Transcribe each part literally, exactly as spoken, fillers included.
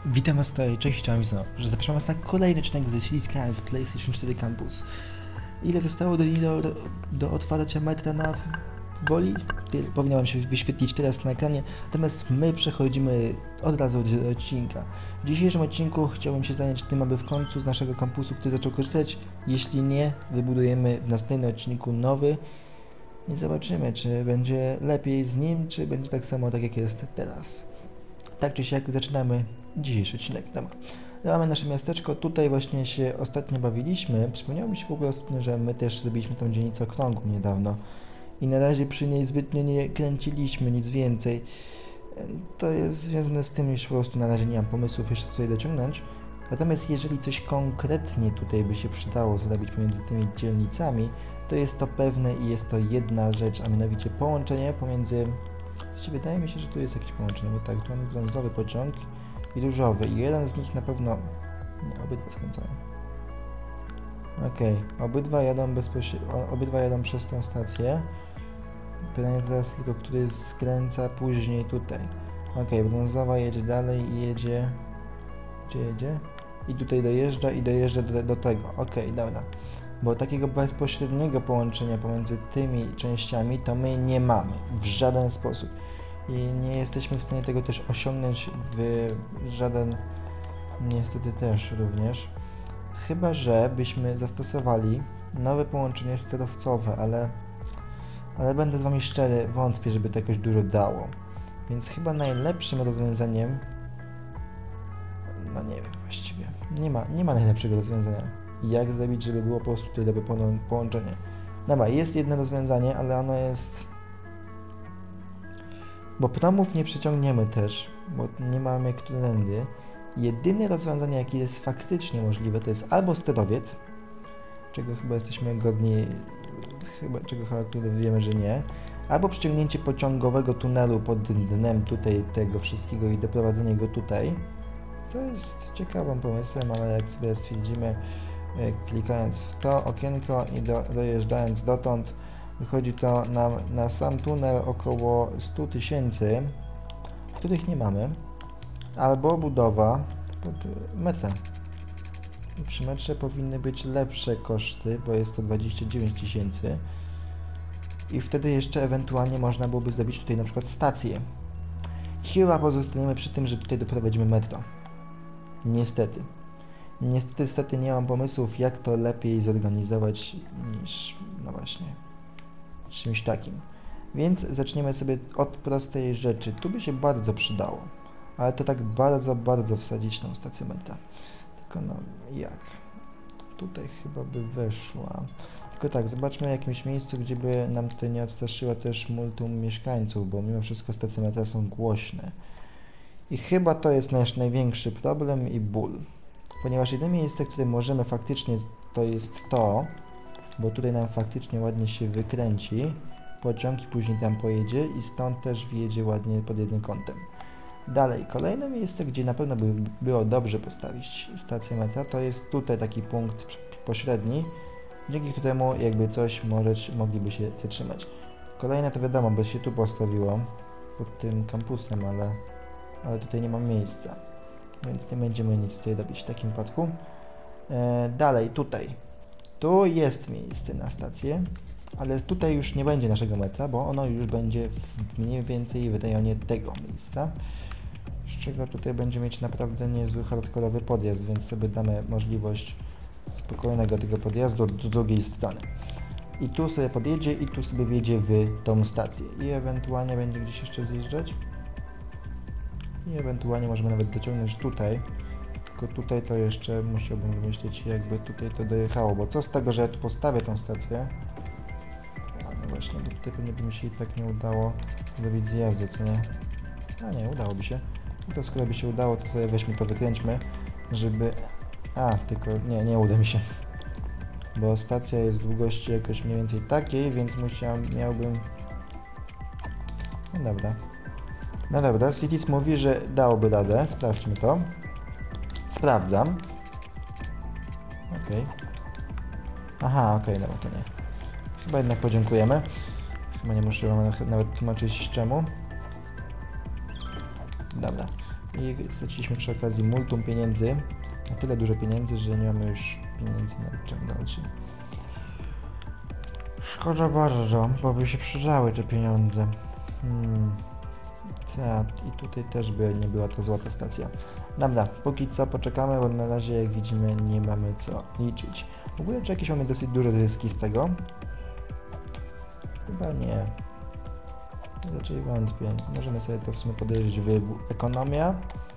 Witam was tutaj, cześć, chciałem znowu, że zapraszam was na kolejny odcinek ze Silica z PlayStation cztery Campus. Ile zostało do, do, do, do otwarcia metra na Woli? Powinno wam się wyświetlić teraz na ekranie, natomiast my przechodzimy od razu do odcinka. W dzisiejszym odcinku chciałbym się zająć tym, aby w końcu z naszego kampusu, który zaczął korzystać, jeśli nie, wybudujemy w następnym odcinku nowy i zobaczymy, czy będzie lepiej z nim, czy będzie tak samo, tak jak jest teraz. Tak czy siak zaczynamy dzisiejszy odcinek. Dobra. Mamy nasze miasteczko, tutaj właśnie się ostatnio bawiliśmy. Przypomniało mi się w ogóle ostatnio, że my też zrobiliśmy tą dzielnicę okrągłą niedawno. I na razie przy niej zbytnio nie kręciliśmy, nic więcej. To jest związane z tym, iż po prostu na razie nie mam pomysłów jeszcze co jej dociągnąć. Natomiast jeżeli coś konkretnie tutaj by się przydało zrobić pomiędzy tymi dzielnicami, to jest to pewne i jest to jedna rzecz, a mianowicie połączenie pomiędzy... Znaczy, wydaje mi się, że tu jest jakieś połączenie, bo tak, tu mamy brązowy pociąg i różowy i jeden z nich na pewno... Nie, obydwa skręcają. Okej, okay. obydwa jadą bezpośrednio, obydwa jadą przez tą stację. Pytanie teraz tylko, który skręca później tutaj. Okej, okay, brązowa jedzie dalej i jedzie... Gdzie jedzie? I tutaj dojeżdża i dojeżdża do, do tego. Okej, okay, dobra. Bo takiego bezpośredniego połączenia pomiędzy tymi częściami to my nie mamy w żaden sposób. I nie jesteśmy w stanie tego też osiągnąć w żaden, niestety też również. Chyba że byśmy zastosowali nowe połączenie sterowcowe, ale, ale będę z wami szczery, wątpię, żeby to jakoś dużo dało. Więc chyba najlepszym rozwiązaniem, no nie wiem właściwie, nie ma, nie ma najlepszego rozwiązania. Jak zrobić, żeby było po prostu tutaj dobre połączenie. Dobra, jest jedno rozwiązanie, ale ono jest... Bo promów nie przeciągniemy też, bo nie mamy którędy. Jedyne rozwiązanie, jakie jest faktycznie możliwe, to jest albo sterowiec, czego chyba jesteśmy godni, chyba czego chyba wiemy, że nie, albo przeciągnięcie pociągowego tunelu pod dnem tutaj tego wszystkiego i doprowadzenie go tutaj. To jest ciekawym pomysłem, ale jak sobie stwierdzimy, klikając w to okienko i do, dojeżdżając dotąd, wychodzi to nam na sam tunel około sto tysięcy, których nie mamy, albo budowa pod metrem. I przy metrze powinny być lepsze koszty, bo jest to dwadzieścia dziewięć tysięcy i wtedy jeszcze ewentualnie można byłoby zrobić tutaj na przykład stację. Chyba pozostaniemy przy tym, że tutaj doprowadzimy metro. Niestety. Niestety, niestety nie mam pomysłów, jak to lepiej zorganizować niż, no właśnie, czymś takim. Więc zaczniemy sobie od prostej rzeczy. Tu by się bardzo przydało, ale to tak bardzo, bardzo wsadzić tą stację metra. Tylko no, jak? Tutaj chyba by weszła. Tylko tak, zobaczmy w jakimś miejscu, gdzie by nam tutaj nie odstraszyła też multum mieszkańców, bo mimo wszystko stacje metra są głośne. I chyba to jest nasz największy problem i ból. Ponieważ jedyne miejsce, które możemy faktycznie, to jest to, bo tutaj nam faktycznie ładnie się wykręci pociąg i później tam pojedzie i stąd też wjedzie ładnie pod jednym kątem. Dalej, kolejne miejsce, gdzie na pewno by było dobrze postawić stację metra, to jest tutaj taki punkt pośredni, dzięki któremu jakby coś może, mogliby się zatrzymać. Kolejne to wiadomo, by się tu postawiło pod tym kampusem, ale, ale tutaj nie ma miejsca. Więc nie będziemy nic tutaj robić w takim wypadku. E, dalej, tutaj. Tu jest miejsce na stację, ale tutaj już nie będzie naszego metra, bo ono już będzie w mniej więcej w rejonie tego miejsca. Z czego tutaj będzie mieć naprawdę niezły hardkorowy podjazd, więc sobie damy możliwość spokojnego tego podjazdu od drugiej strony. I tu sobie podjedzie i tu sobie wjedzie w tą stację. I ewentualnie będzie gdzieś jeszcze zjeżdżać. I ewentualnie możemy nawet dociągnąć tutaj, tylko tutaj to jeszcze musiałbym wymyślić, jakby tutaj to dojechało, bo co z tego, że ja tu postawię tą stację, a no właśnie, bo tutaj pewnie by mi się i tak nie udało zrobić zjazdu, co nie? A nie, udałoby się. No to skoro by się udało, to sobie weźmy to, wykręćmy, żeby... A, tylko nie, nie uda mi się, bo stacja jest długości jakoś mniej więcej takiej, więc musiałem, miałbym... No dobra. No dobra, Cities mówi, że dałoby radę. Sprawdźmy to. Sprawdzam. Okej. Okay. Aha, okej, okay, dobra, to nie. Chyba jednak podziękujemy. Chyba nie muszę wam nawet tłumaczyć z czemu. Dobra. i straciliśmy przy okazji multum pieniędzy, na tyle dużo pieniędzy, że nie mamy już pieniędzy na ciąg dalszy. Szkoda bardzo, bo by się przydały te pieniądze. Hmm. Tak, i tutaj też by nie była ta złota stacja. Dobra, póki co poczekamy, bo na razie jak widzimy nie mamy co liczyć. W ogóle czy jakieś mamy dosyć duże zyski z tego? Chyba nie. Raczej wątpię. Możemy sobie to w sumie podejrzeć w ekonomia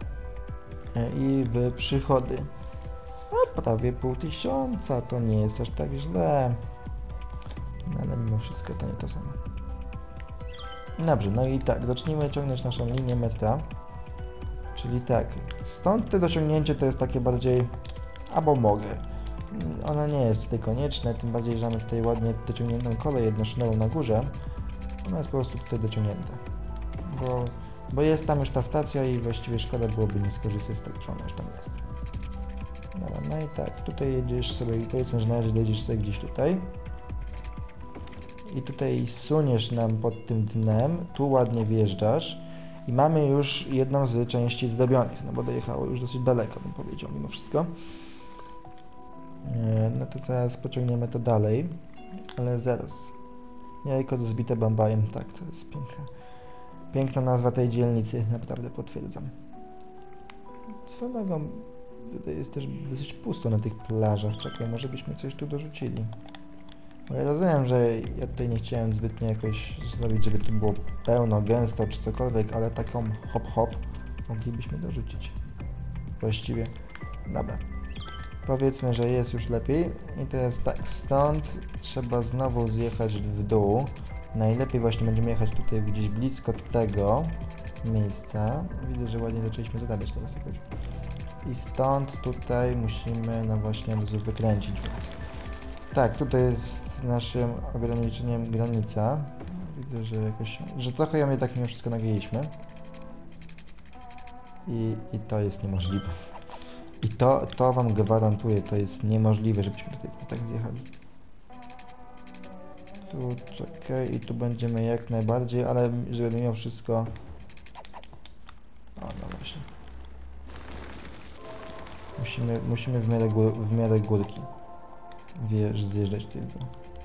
i w przychody. A prawie pół tysiąca, to nie jest aż tak źle. No ale mimo wszystko to nie to samo. Dobrze, no i tak, zacznijmy ciągnąć naszą linię metra. Czyli tak, stąd to dociągnięcie to jest takie bardziej, albo mogę. Ona nie jest tutaj konieczne, tym bardziej, że mamy tutaj ładnie dociągniętą kolej jednoszynową na górze. Ona jest po prostu tutaj dociągnięta. Bo, bo jest tam już ta stacja i właściwie szkoda byłoby nie skorzystać z tego, że ona już tam jest. Dobra, no i tak, tutaj jedziesz sobie, powiedzmy, że na razie dojedziesz sobie gdzieś tutaj. I tutaj suniesz nam pod tym dnem, tu ładnie wjeżdżasz i mamy już jedną z części zdrobionych, no bo dojechało już dosyć daleko, bym powiedział, mimo wszystko. No to teraz pociągniemy to dalej, ale zaraz. Jajko zbite bambajem, tak, to jest piękna, piękna nazwa tej dzielnicy, naprawdę potwierdzam. Swoją drogą, tutaj jest też dosyć pusto na tych plażach, czekaj, może byśmy coś tu dorzucili. Bo ja rozumiem, że ja tutaj nie chciałem zbytnio jakoś zrobić, żeby tu było pełno, gęsto czy cokolwiek, ale taką hop-hop moglibyśmy dorzucić. Właściwie. Dobra. Powiedzmy, że jest już lepiej. I teraz tak, stąd trzeba znowu zjechać w dół. Najlepiej właśnie będziemy jechać tutaj gdzieś blisko tego miejsca. Widzę, że ładnie zaczęliśmy zadawać teraz jakoś. I stąd tutaj musimy no właśnie wykręcić, więc... Tak, tutaj jest naszym ograniczeniem granica. Widzę, że jakoś, że trochę ją jednak mimo wszystko nagięliśmy. I, I to jest niemożliwe. I to, to wam gwarantuję, to jest niemożliwe, żebyśmy tutaj tak zjechali. Tu czekaj i tu będziemy jak najbardziej, ale żeby mimo wszystko... O, no właśnie. Musimy, musimy w miarę, gór, w miarę górki. Wiesz, zjeżdżać tutaj w dół.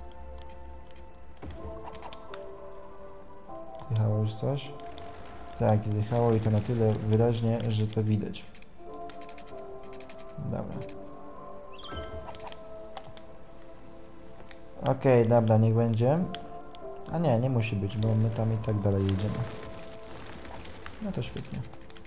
Zjechało już coś? Tak, zjechało i to na tyle wyraźnie, że to widać. Dobra. Okej, okay, dobra, niech będzie. A nie, nie musi być, bo my tam i tak dalej jedziemy. No to świetnie.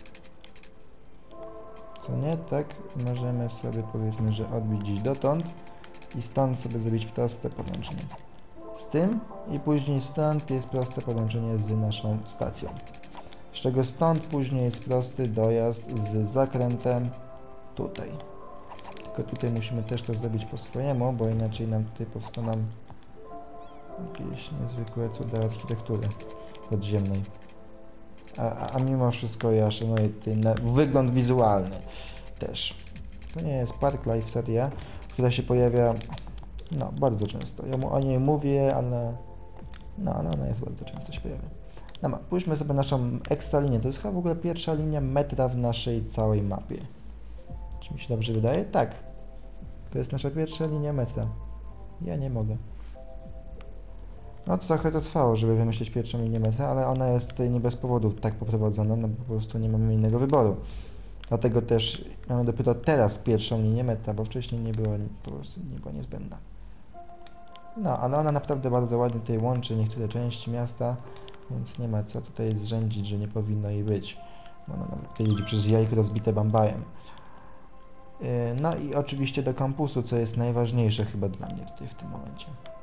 Co nie, tak możemy sobie powiedzmy, że odbić gdzieś dotąd. I stąd sobie zrobić proste połączenie z tym i później stąd jest proste połączenie z naszą stacją. Z czego stąd później jest prosty dojazd z zakrętem tutaj. Tylko tutaj musimy też to zrobić po swojemu, bo inaczej nam tutaj powstaną jakieś niezwykłe cuda architektury podziemnej. A, a, a mimo wszystko ja szanuję tutaj na wygląd wizualny też. To nie jest Parklife seria, która się pojawia, no, bardzo często. Ja mu o niej mówię, ale, no, ale ona jest bardzo często się pojawia. Dobra, pójdźmy sobie naszą ekstra linię. To jest chyba w ogóle pierwsza linia metra w naszej całej mapie. Czy mi się dobrze wydaje? Tak. To jest nasza pierwsza linia metra. Ja nie mogę. No to trochę to trwało, żeby wymyślić pierwszą linię metra, ale ona jest tutaj nie bez powodu tak poprowadzona, no bo po prostu nie mamy innego wyboru. Dlatego też mamy dopiero teraz pierwszą linię metra, bo wcześniej nie było, po prostu nie była niezbędna. No, ale ona naprawdę bardzo ładnie tutaj łączy niektóre części miasta, więc nie ma co tutaj zrzędzić, że nie powinno jej być. Ona nawet tutaj jedzie przez jajko rozbite bambajem. No i oczywiście do kampusu, co jest najważniejsze chyba dla mnie tutaj w tym momencie.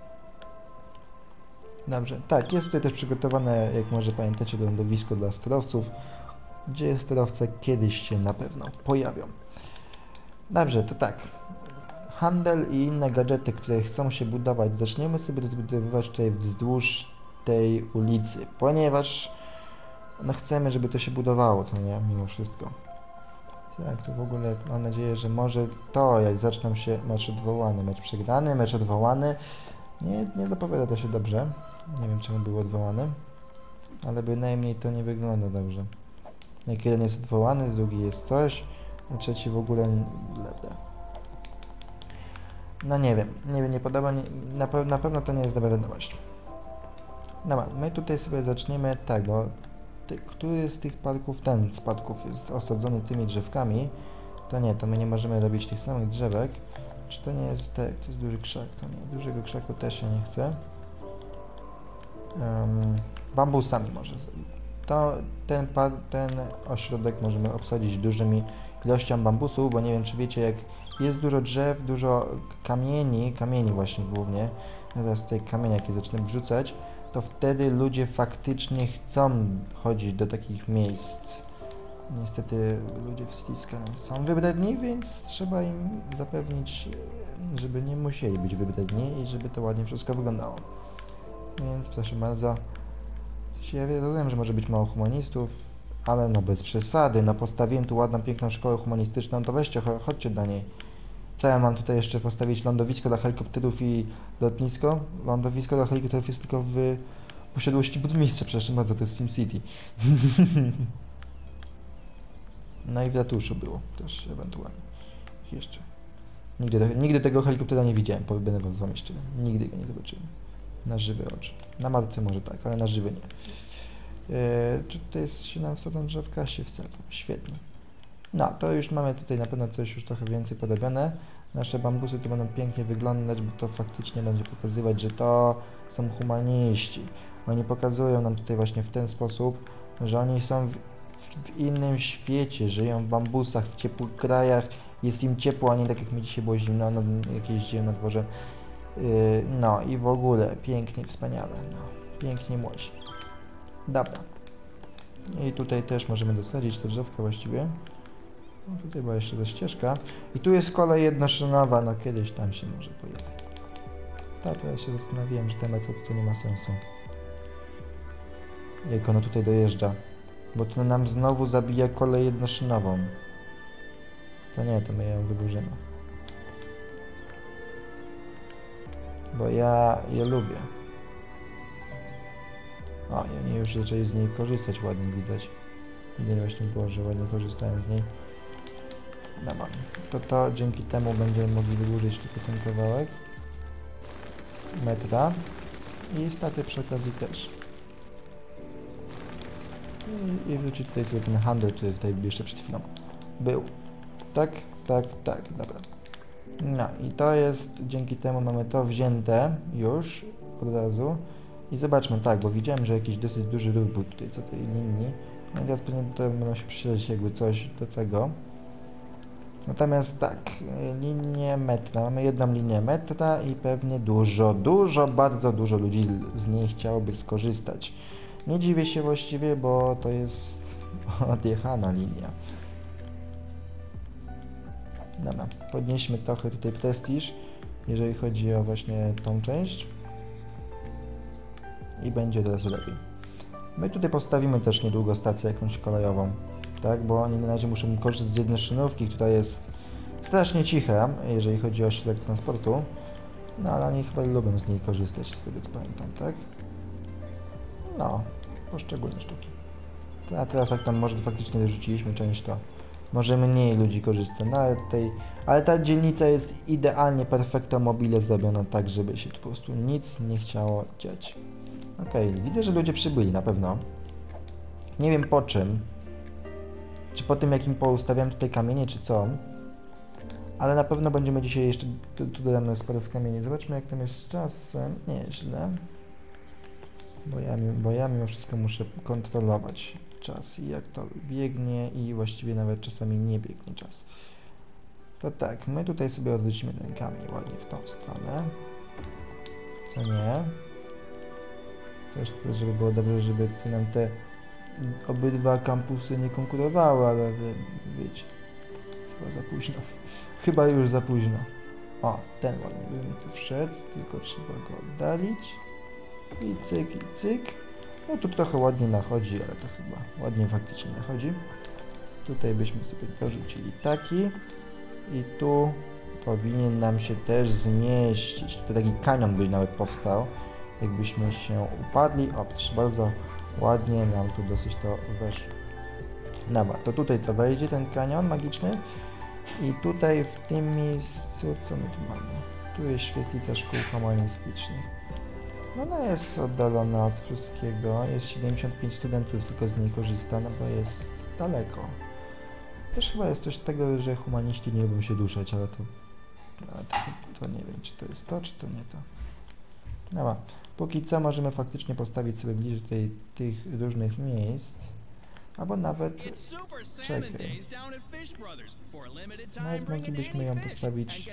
Dobrze, tak, jest tutaj też przygotowane, jak może pamiętacie, lądowisko dla sterowców, gdzie sterowce kiedyś się na pewno pojawią. Dobrze, to tak. Handel i inne gadżety, które chcą się budować, zaczniemy sobie rozbudowywać tutaj wzdłuż tej ulicy, ponieważ no chcemy, żeby to się budowało, co nie, mimo wszystko. Tak, tu w ogóle mam nadzieję, że może to, jak zaczną się mecz odwołany, mecz przegrany, mecz odwołany, nie, nie zapowiada to się dobrze. Nie wiem, czemu był odwołany, ale bynajmniej to nie wygląda dobrze. Jak jeden jest odwołany, drugi jest coś, a trzeci w ogóle blebda. No nie wiem, nie wiem, nie podoba, nie, na, pe na pewno to nie jest dobra wiadomość. Dobra, my tutaj sobie zaczniemy, tak, bo ty, który z tych parków, ten z parków jest osadzony tymi drzewkami, to nie, to my nie możemy robić tych samych drzewek. Czy to nie jest, tak, to jest duży krzak, to nie, dużego krzaku też się nie chce. Um, bambusami może. To, ten, ten ośrodek możemy obsadzić dużymi ilością bambusu, bo nie wiem, czy wiecie, jak jest dużo drzew, dużo kamieni, kamieni właśnie głównie, teraz tutaj kamienie jakie zacznę wrzucać, to wtedy ludzie faktycznie chcą chodzić do takich miejsc. Niestety ludzie w City Skyline są wybredni, więc trzeba im zapewnić, żeby nie musieli być wybredni i żeby to ładnie wszystko wyglądało. Więc proszę bardzo, coś ja wiem, że może być mało humanistów, ale no bez przesady, no postawiłem tu ładną, piękną szkołę humanistyczną, to weźcie, chodźcie do niej. Co ja mam tutaj jeszcze postawić? Lądowisko dla helikopterów i lotnisko? Lądowisko dla helikopterów jest tylko w posiadłości burmistrza, przepraszam bardzo, to jest SimCity. No i w ratuszu było też ewentualnie. Jeszcze. Nigdy, te, nigdy tego helikoptera nie widziałem, będę wam z wami szczery. Nigdy go nie zobaczyłem. Na żywe oczy. Na martwe może tak, ale na żywe nie. Eee, czy tutaj jest, się nam wsadzą drzewka? Się wsadzą. Świetnie. No, to już mamy tutaj na pewno coś już trochę więcej podobione. Nasze bambusy tu będą pięknie wyglądać, bo to faktycznie będzie pokazywać, że to są humaniści. Oni pokazują nam tutaj właśnie w ten sposób, że oni są w, w innym świecie, żyją w bambusach, w ciepłych krajach, jest im ciepło, a nie tak jak mi dzisiaj było zimno, no, jak jeździłem na dworze. Yy, no i w ogóle pięknie, wspaniale, no, pięknie młodzi. Dobra. I tutaj też możemy dosadzić te drzewka właściwie. No tutaj była jeszcze ta ścieżka. I tu jest kolej jednoszynowa, no kiedyś tam się może pojawi. Tak, teraz się zastanowiłem, że ta metoda tutaj nie ma sensu. Jak ona tutaj dojeżdża. Bo to nam znowu zabija kolej jednoszynową. To nie, to my ją wyburzymy. Bo ja je lubię. O, i oni już zaczęli z niej korzystać, ładnie widać. Widać właśnie było, że ładnie korzystałem z niej. No mam. To to dzięki temu będziemy mogli wydłużyć tylko ten kawałek metra i stację przy okazji też. I, i wrócić tutaj sobie ten handel, który tutaj jeszcze przed chwilą był. Tak, tak, tak, dobra. No i to jest, dzięki temu mamy to wzięte już od razu. I zobaczmy, tak, bo widziałem, że jakiś dosyć duży ruch był tutaj co tej linii. No i teraz pewnie tutaj będą się przyśledzić jakby coś do tego. Natomiast tak, linię metra, mamy jedną linię metra i pewnie dużo, dużo, bardzo dużo ludzi z niej chciałoby skorzystać. Nie dziwię się właściwie, bo to jest odjechana linia. Dobra, podnieśmy trochę tutaj prestiż, jeżeli chodzi o właśnie tą część. I będzie od razu lepiej. My tutaj postawimy też niedługo stację jakąś kolejową, tak, bo oni na razie muszą korzystać z jednej szynówki, która jest strasznie cicha, jeżeli chodzi o środek transportu, no ale oni chyba lubią z niej korzystać, z tego co pamiętam, tak? No, poszczególne sztuki. A teraz jak tam może faktycznie dorzuciliśmy część, to może mniej ludzi korzysta, no ale tutaj, ale ta dzielnica jest idealnie perfekto mobile zrobiona tak, żeby się tu po prostu nic nie chciało dziać. Okej, okay, widzę, że ludzie przybyli na pewno. Nie wiem po czym. Czy po tym, jak im poustawiam tutaj kamienie, czy co. Ale na pewno będziemy dzisiaj jeszcze... Tu, tu dodamy sporo z kamieni. Zobaczmy, jak tam jest z czasem. Nieźle. Bo ja, bo ja mimo wszystko muszę kontrolować czas i jak to biegnie i właściwie nawet czasami nie biegnie czas. To tak, my tutaj sobie odwrócimy ten kamień ładnie w tą stronę. Co nie? Też, żeby było dobrze, żeby tutaj nam te obydwa kampusy nie konkurowały, ale wy wiecie, chyba za późno. Chyba już za późno. O, ten ładnie by mi tu wszedł, tylko trzeba go oddalić. I cyk, i cyk. No tu trochę ładnie nachodzi, ale to chyba ładnie faktycznie nachodzi. Tutaj byśmy sobie dorzucili taki. I tu powinien nam się też zmieścić. To taki kanion by nawet powstał. Jakbyśmy się upadli, o proszę bardzo, ładnie nam tu dosyć to weszło. Dobra, to tutaj to wejdzie ten kanion magiczny. I tutaj w tym miejscu, co my tu mamy? Tu jest świetlica szkół humanistycznych. No ona jest oddalona od wszystkiego. Jest siedemdziesiąt pięć studentów, tylko z niej korzysta, no bo jest daleko. Też chyba jest coś tego, że humaniści nie lubią się duszać, ale to, ale to, to nie wiem, czy to jest to, czy to nie to. Dobra, póki co możemy faktycznie postawić sobie bliżej tutaj tych różnych miejsc. Albo nawet... Czekaj. Nawet moglibyśmy ją postawić...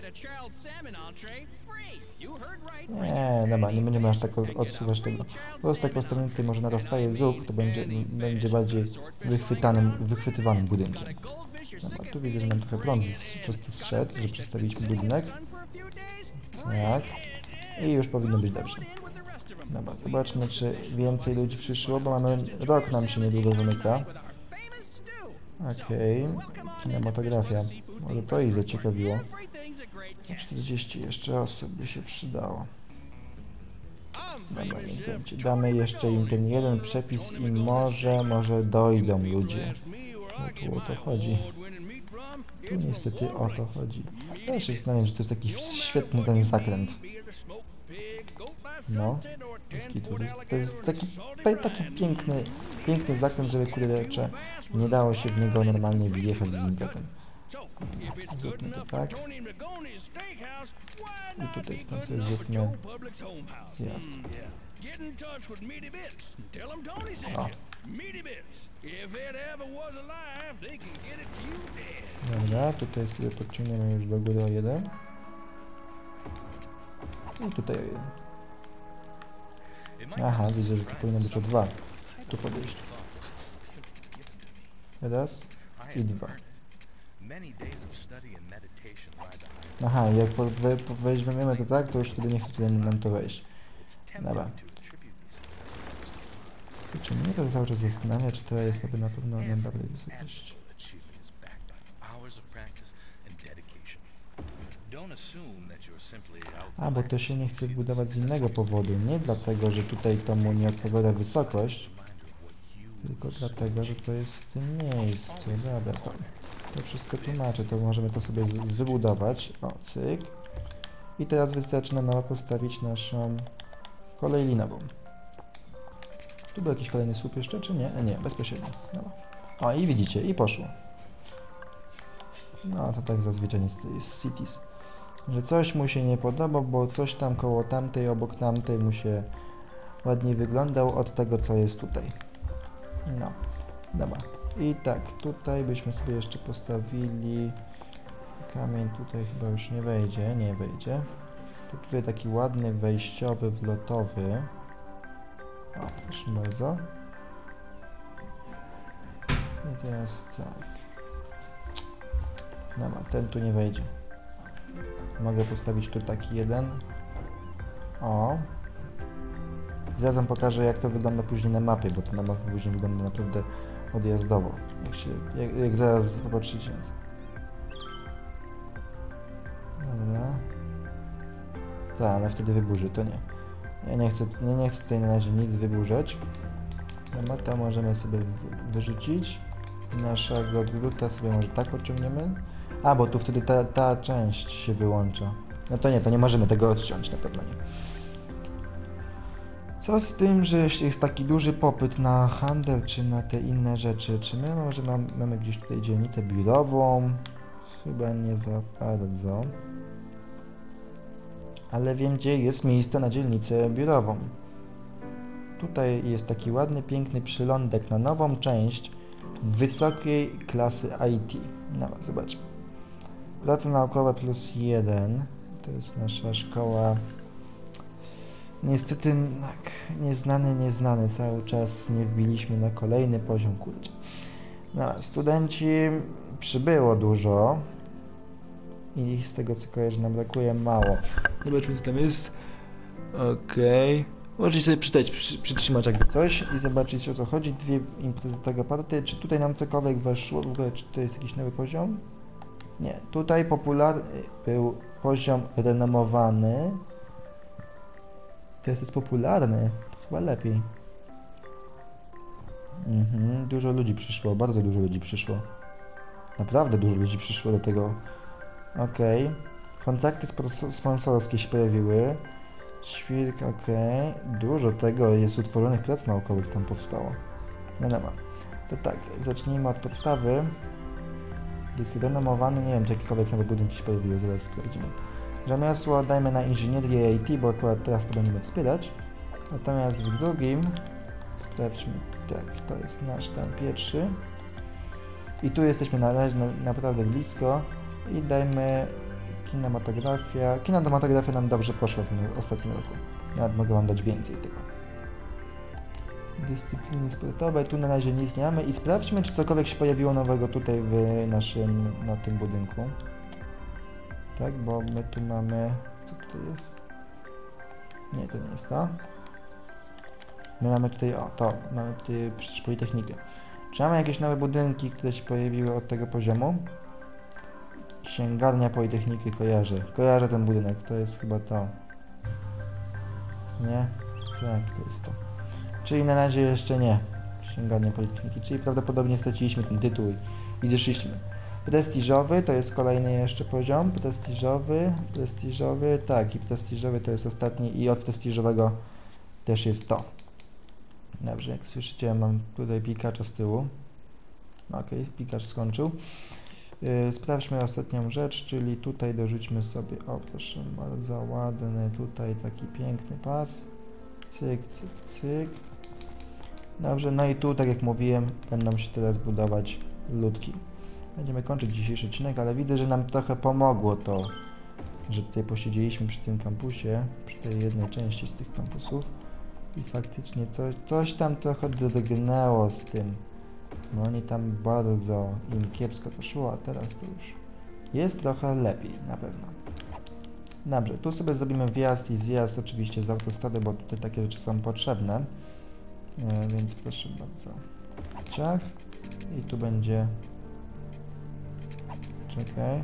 Nie, dobra, nie będziemy aż tak odsuwać tego. Po prostu jak postawimy tutaj może narastaje ruch, to będzie, będzie bardziej wychwytanym, wychwytywanym budynkiem. Dobra, tu widzę, że nam trochę prąd z, przez to zszedł, że przestawiliśmy budynek. Tak. I już powinno być dobrze. Dobra, zobaczmy, czy więcej ludzi przyszło, bo mamy... Rok nam się niedługo zamyka. Okej, okay. Kinematografia. Może to ich zaciekawiło. czterdzieści jeszcze osób by się przydało. Dobra, niech będzie. Damy jeszcze im ten jeden przepis i może, może dojdą ludzie. No tu o to chodzi. Tu niestety o to chodzi. Też się zastanawiam, że to jest taki świetny ten zakręt. No, to jest taki, taki piękny, piękny zakręt, żeby kurczę, nie dało się w niego normalnie wjechać z impetem. Zróbmy to tak. I tutaj stąd sobie zróbmy zjazd. O. Dobra, tutaj sobie podciągniemy już do góry o jeden. I tutaj o jeden. Aha, widzę, że to powinno być o dwa. Tu podejść. Raz i dwa. Aha, jak po, we, po weźmiemy to tak, to już wtedy nie chce tutaj nam to wejść. Dobra. Czy mnie to cały czas zastanawia, czy to jest na pewno na dobrej wysokości. A, bo to się nie chce budować z innego powodu. Nie dlatego, że tutaj to mu nie odpowiada wysokość, tylko dlatego, że to jest w tym miejscu. Dobra, to, to wszystko tłumaczę. To możemy to sobie z, wybudować. O, cyk. I teraz wystarczy na nowo postawić naszą kolej linową. Tu był jakiś kolejny słup jeszcze, czy nie? Nie, bezpośrednio. No. O, i widzicie, i poszło. No, to tak zazwyczaj jest z Cities. Że coś mu się nie podoba, bo coś tam koło tamtej, obok tamtej mu się ładniej wyglądał od tego, co jest tutaj. No, dobra. I tak, tutaj byśmy sobie jeszcze postawili... Kamień tutaj chyba już nie wejdzie, nie wejdzie. To tutaj taki ładny, wejściowy, wlotowy. O, proszę bardzo. I teraz tak. Dobra, ten tu nie wejdzie. Mogę postawić tu taki jeden. O. Zaraz wam pokażę, jak to wygląda później na mapie, bo to na mapie później wygląda naprawdę odjazdowo. Jak, się, jak, jak zaraz zobaczycie. Dobra. Tak, ale wtedy wyburzy, to nie. Ja nie chcę, nie, nie chcę tutaj na razie nic wyburzać. Dobra, to możemy sobie wyrzucić. Naszego druta sobie może tak podciągniemy. A, bo tu wtedy ta, ta część się wyłącza. No to nie, to nie możemy tego odciąć, na pewno nie. Co z tym, że jeśli jest taki duży popyt na handel, czy na te inne rzeczy? Czy my może mamy, mamy gdzieś tutaj dzielnicę biurową? Chyba nie za bardzo. Ale wiem, gdzie jest miejsce na dzielnicę biurową. Tutaj jest taki ładny, piękny przylądek na nową część wysokiej klasy I T. No, zobaczmy. Praca naukowa plus jeden. To jest nasza szkoła. Niestety, tak, nieznany, nieznany. Cały czas nie wbiliśmy na kolejny poziom, kurczę. No, studenci przybyło dużo. I z tego, co kojarzę, nam brakuje mało. Zobaczmy, co tam jest. Okej. Okay. Możecie sobie przytać, przy, przytrzymać jakby coś i zobaczyć, o co chodzi. Dwie imprezy tego party. Czy tutaj nam cokolwiek weszło? W ogóle, czy to jest jakiś nowy poziom? Nie. Tutaj popularny był poziom renomowany. Teraz jest popularny. To chyba lepiej. Mhm, dużo ludzi przyszło, bardzo dużo ludzi przyszło. Naprawdę dużo ludzi przyszło do tego. Okej. Okay. Kontakty sponsorskie się pojawiły. Świrk, okej. Okay. Dużo tego jest utworzonych prac naukowych tam powstało. No nie ma. To tak, zacznijmy od podstawy. Jest renomowany, nie wiem czy jakiekolwiek nowe budynki się pojawiły, zaraz sprawdzimy. Rzemiosło dajmy na inżynierię I T, bo akurat teraz to będziemy wspierać. Natomiast w drugim, sprawdźmy, tak, to jest nasz ten pierwszy. I tu jesteśmy na, na, naprawdę blisko i dajmy kinematografia. Kinematografia nam dobrze poszła w tym ostatnim roku. Nawet mogę wam dać więcej tego. Dyscypliny sportowe, tu na razie nic nie mamy i sprawdźmy, czy cokolwiek się pojawiło nowego tutaj w naszym, na tym budynku. Tak, bo my tu mamy, co to jest? Nie, to nie jest to. My mamy tutaj, o, to, mamy tutaj przecież Politechnikę. Czy mamy jakieś nowe budynki, które się pojawiły od tego poziomu? Księgarnia Politechniki kojarzę. Kojarzę ten budynek, to jest chyba to. Nie? Tak, to jest to. Czyli na razie jeszcze nie. Księgarnia Politechniki, czyli prawdopodobnie straciliśmy ten tytuł i, i doszliśmy. Prestiżowy to jest kolejny jeszcze poziom. Prestiżowy, prestiżowy, tak i prestiżowy to jest ostatni i od prestiżowego też jest to. Dobrze, jak słyszycie, mam tutaj pikacza z tyłu. Ok, pikacz skończył. Yy, sprawdźmy ostatnią rzecz, czyli tutaj dorzućmy sobie, o proszę bardzo ładny, tutaj taki piękny pas. Cyk, cyk, cyk. Dobrze, no i tu, tak jak mówiłem, będą się teraz budować ludki. Będziemy kończyć dzisiejszy odcinek, ale widzę, że nam trochę pomogło to, że tutaj posiedzieliśmy przy tym kampusie, przy tej jednej części z tych kampusów i faktycznie coś, coś tam trochę drgnęło z tym. No oni tam bardzo im kiepsko to szło, a teraz to już jest trochę lepiej, na pewno. Dobrze, tu sobie zrobimy wjazd i zjazd oczywiście z autostrady, bo tutaj takie rzeczy są potrzebne. E, więc proszę bardzo. Ciach. I tu będzie... Czekaj.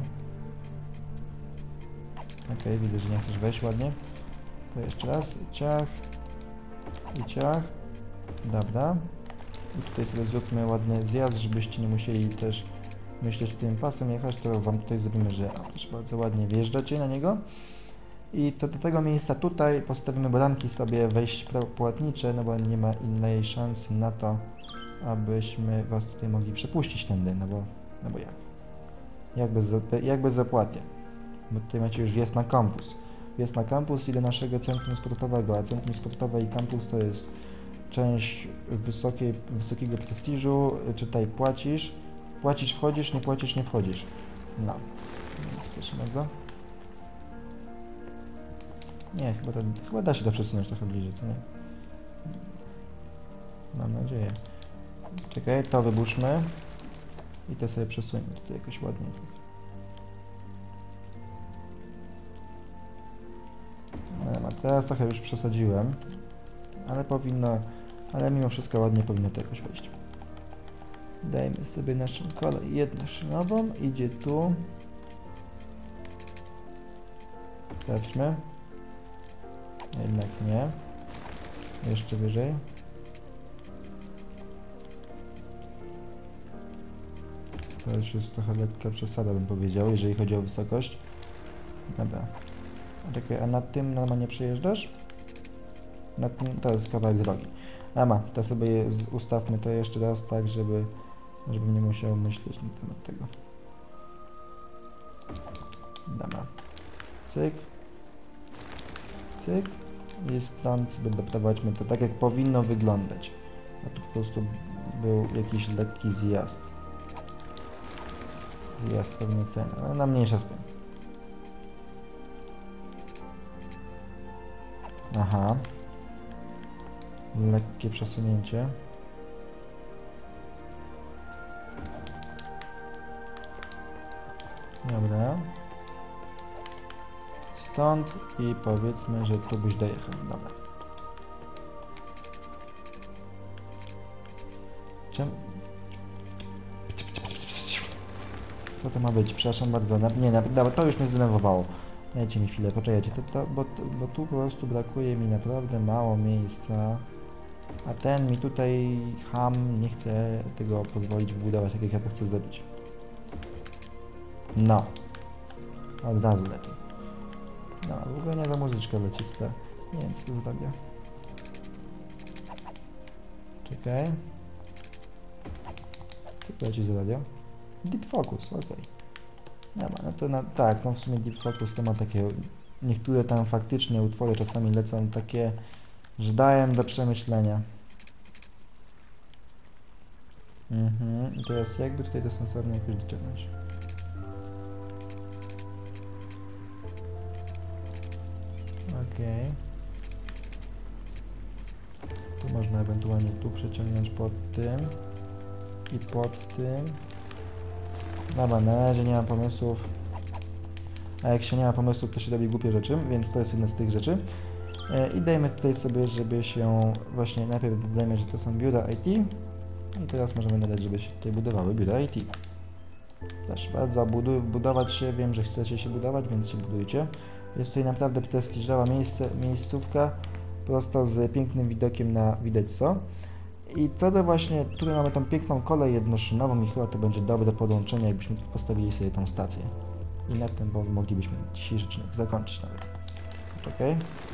Okej, okay, widzę, że nie chcesz wejść ładnie. To jeszcze raz. Ciach. I ciach. Dobra. I tutaj sobie zróbmy ładny zjazd, żebyście nie musieli też myśleć tym pasem jechać, to wam tutaj zrobimy, że o, proszę bardzo ładnie wjeżdżacie na niego. I co do tego miejsca tutaj postawimy bramki sobie wejść płatnicze, no bo nie ma innej szansy na to, abyśmy was tutaj mogli przepuścić tędy, no bo, no bo jak? Jak bez, jak bezopłatnie? Bo tutaj macie już wjazd na kampus. Wjazd na kampus i do naszego centrum sportowego, a centrum sportowe i kampus to jest część wysokiej, wysokiego prestiżu, czytaj płacisz, płacisz wchodzisz, nie płacisz nie wchodzisz. No, więc proszę bardzo. Nie, chyba, to, chyba da się to przesunąć trochę bliżej, co nie? Mam nadzieję. Czekaj, to wybuszmy. I to sobie przesuńmy tutaj jakoś ładnie trochę. No, a teraz trochę już przesadziłem. Ale powinno, ale mimo wszystko ładnie powinno to jakoś wejść. Dajmy sobie naszą kolej jednoszynową. Idzie tu. Sprawdźmy. Jednak nie. Jeszcze wyżej. To już jest trochę lekka przesada, bym powiedział, jeżeli chodzi o wysokość. Dobra. Czekaj, a nad tym normalnie przejeżdżasz? Nad tym, to jest kawałek drogi. A ma, to sobie ustawmy to jeszcze raz tak, żeby, żebym nie musiał myśleć na temat tego. Dobra. Cyk. Cyk. I stąd sobie doprowadźmy to tak, jak powinno wyglądać. A tu po prostu był jakiś lekki zjazd. Zjazd pewnie ceny, ale na mniejsza z tym. Aha. Lekkie przesunięcie. Dobra. Stąd i powiedzmy, że tu byś dojechał. Dobra. Czym? Co to ma być? Przepraszam bardzo. Nie, dobra, to już mnie zdenerwowało. Dajcie mi chwilę, poczekajcie, to, to, bo, bo tu po prostu brakuje mi naprawdę mało miejsca. A ten mi tutaj ham nie chce tego pozwolić wbudować, tak jak ja to chcę zrobić. No. Od razu lepiej. No, w ogóle nie ta muzyczka leci w tle. Nie wiem, co to za radio. Czekaj. Co to leci za radio? Deep Focus, ok. No, no to na, tak, no w sumie Deep Focus to ma takie... Niektóre tam faktycznie utwory czasami lecą takie, że dają do przemyślenia. Mhm. I teraz jakby tutaj to sensownie jakoś dociągnąć. Okej. Tu można ewentualnie tu przeciągnąć pod tym i pod tym. Dobra, na razie nie mam pomysłów. A jak się nie ma pomysłów, to się robi głupie rzeczy, więc to jest jedna z tych rzeczy. I dajmy tutaj sobie, żeby się właśnie najpierw dodajmy, że to są biura I T. I teraz możemy dodać, żeby się tutaj budowały biura I T. Proszę bardzo, budu budować się, wiem, że chcecie się budować, więc się budujcie. Jest tutaj naprawdę prestiżowa miejsce, miejscówka, prosto z pięknym widokiem na widać co. I co do właśnie, tutaj mamy tą piękną kolej jednoszynową i chyba to będzie dobre podłączenie, jakbyśmy tu postawili sobie tą stację. I na tym moglibyśmy dzisiejszy odcinek zakończyć nawet. Poczekaj.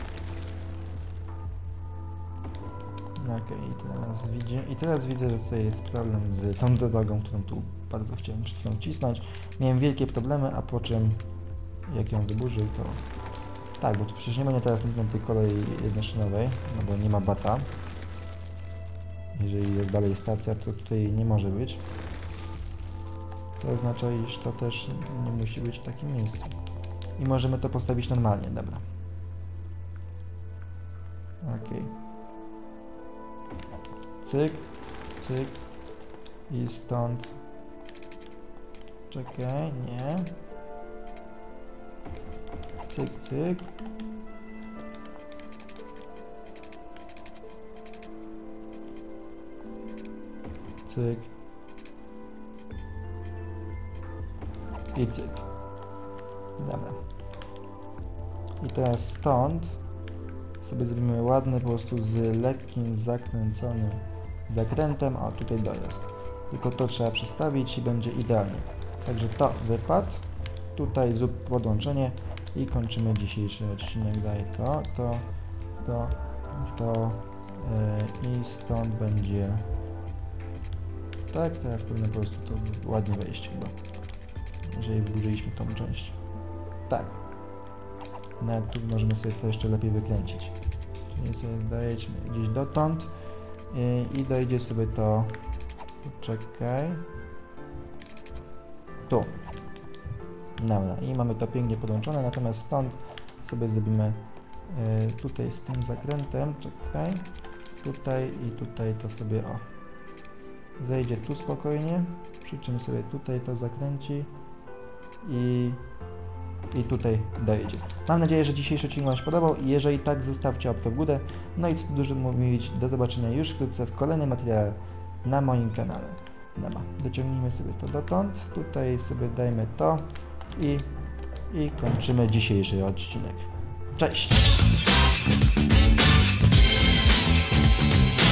Okej, i teraz widzę, i teraz widzę, że tutaj jest problem z tą drogą, którą tu bardzo chciałem przed chwilą cisnąć. Miałem wielkie problemy, a po czym jak ją wyburzył, to... Tak, bo tu przecież nie będzie teraz na tej kolei jednoszynowej, no bo nie ma bata. Jeżeli jest dalej stacja, to tutaj nie może być. To oznacza, iż to też nie musi być w takim miejscu. I możemy to postawić normalnie, dobra. Okej. Cyk, cyk. I stąd... Czekaj, nie. Cyk, cyk. Cyk. I cyk. Dobra. I teraz stąd sobie zrobimy ładny po prostu z lekkim zakręconym zakrętem, a tutaj dojazd. Tylko to trzeba przestawić i będzie idealnie. Także to wypadł. Tutaj zrób podłączenie i kończymy dzisiejszy odcinek. Daj to, to, to, to yy, i stąd będzie... Tak, teraz powinno po prostu to ładnie wejść chyba. Jeżeli wydłużyliśmy tą część. Tak. Nawet tu możemy sobie to jeszcze lepiej wykręcić. Czyli sobie dojedźmy gdzieś dotąd i, i dojdzie sobie to... Poczekaj. Tu. Dobra, i mamy to pięknie podłączone, natomiast stąd sobie zrobimy y, tutaj z tym zakrętem, czekaj, tutaj i tutaj to sobie, o, zejdzie tu spokojnie, przy czym sobie tutaj to zakręci i, i tutaj dojdzie. Mam nadzieję, że dzisiejszy odcinek Wam się podobał i jeżeli tak, zostawcie łapkę w górę. No i co tu dużo mówić, do zobaczenia już wkrótce w kolejnym materiale na moim kanale. Dobra, dociągnijmy sobie to dotąd, tutaj sobie dajmy to i, i kończymy dzisiejszy odcinek. Cześć!